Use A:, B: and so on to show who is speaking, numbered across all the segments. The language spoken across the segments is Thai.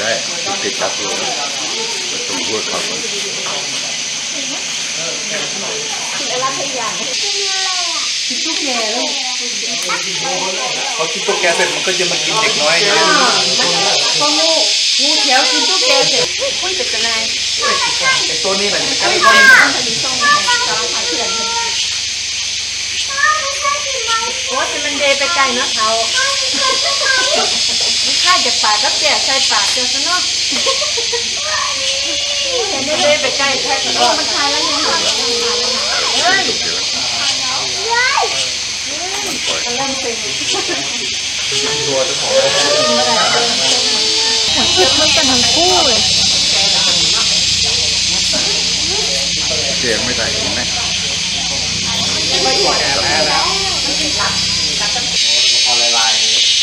A: ได้ติดจับตัวประตูหัวเขาก่อน
B: อะไรอย่างคิดตุ๊กแกลูก
C: เขาคิดตุ๊กแกเสร็จมันก็จะมากินเด็กน้อยอย่างนี้
B: ก็งูเขียวกินตุ๊กแกเสร็จคุยเป็นกันไง
C: ไอ้ตัวนี้แหละ
B: คุยเป็นทางผลิตทรงของสารพัดเถื่อนโอ้แต่มันเดไปไกลเนาะเขาข้าจะปากก็แก่ใส่ปากเจอซะเนาะเห็นเดไปไกลแท้ก็มันคลายแล้วยังหายเฮ้ยเริ่มเป็น
C: ตัวจะของ
B: เชื่อมันกันทั้งคู่เลย
A: เสียงไม่ได้ยินไหม
C: พอลาย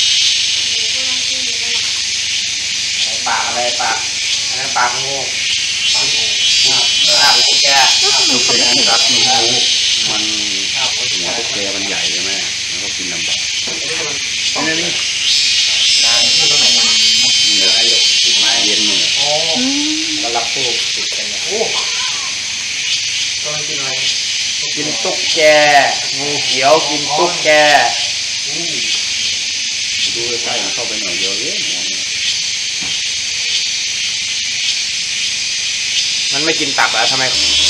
C: ปากอะไรปากอันนั้นปากงูปากตุ๊กแก
A: ตุ๊กแกตัดหูมันหัวตุ๊กแกมันใหญ่เลยแม่แล้วก็กินลำบากนี่นี่
C: ติดไม้
A: เย็นหมด
C: ก็รับตู้ติดกันเนี่ยโอ้ต้องกินอะไรกินตุ๊กแกงูเขียวกินตุ๊กแก
A: ดูใกล้เข้าไปหน่อยเดียวเลย
C: มันไม่กินตับอ่ะทำไม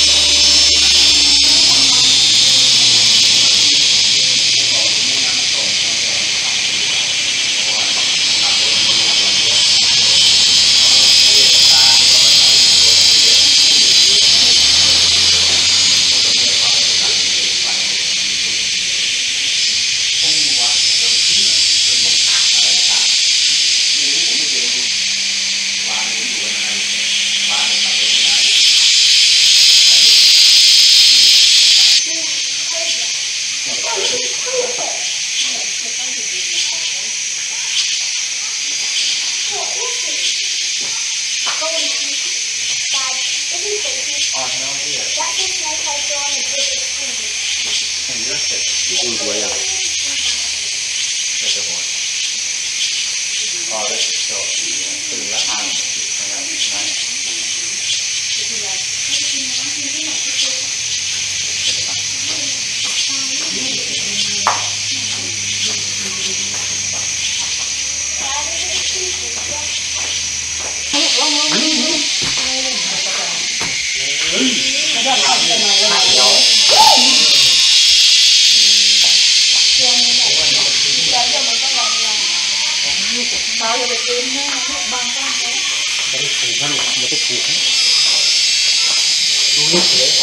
B: เขาอย่าไปกินนะบางบ้านเขา
C: ไม่ได้ถูกนะลูกไม่ได้ถูกดูลูกเลย